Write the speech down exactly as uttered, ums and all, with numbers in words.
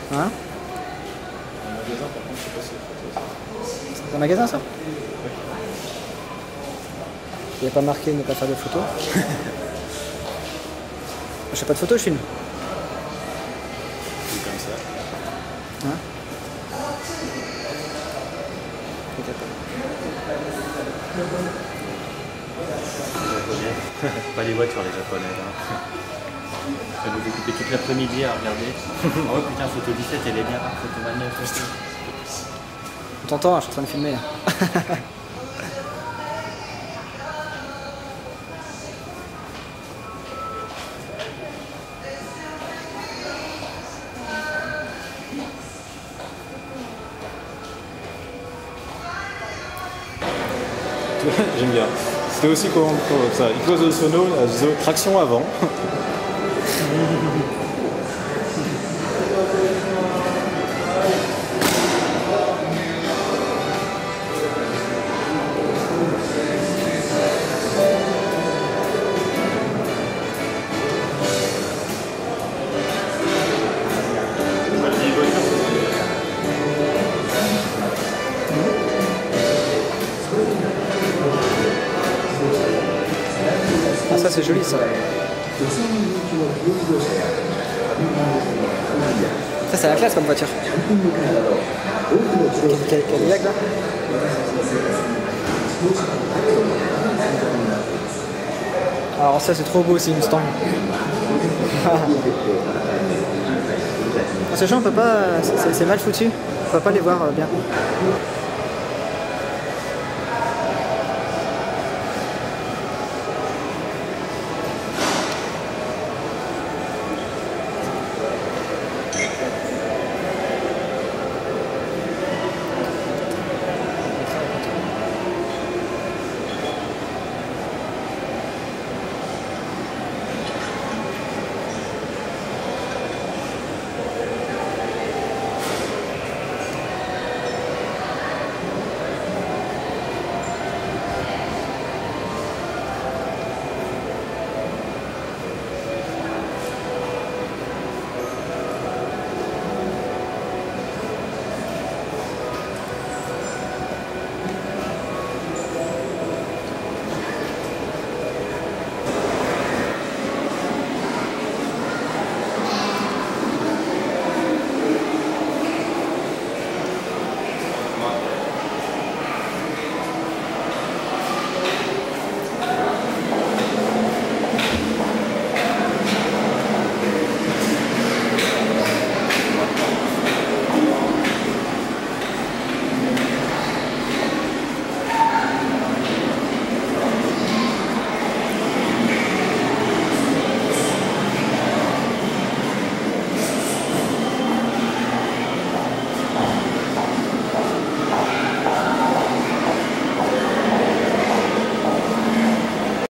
Hein? Un magasin, par contre, je sais pas si c'est photos. C'est un magasin ça? Il n'y a pas marqué ne pas faire de photos. Je fais pas de photos, je filme. C'est comme ça. Hein? Les japonais. Pas les voitures, les japonais. Hein. Je vais vous occuper toute l'après-midi à regarder. Oh putain, photo dix-sept, elle est bien. Photo vingt-neuf aussi. On t'entend, je suis en train de filmer. J'aime bien. C'était aussi comment ça. Il pose le sono, la traction avant. Ah ça c'est joli ça. Ça c'est la classe comme voiture. Quel Cadillac là? Alors ça c'est trop beau aussi, Mustang. Sachant on peut pas, c'est mal foutu, on peut pas les voir bien.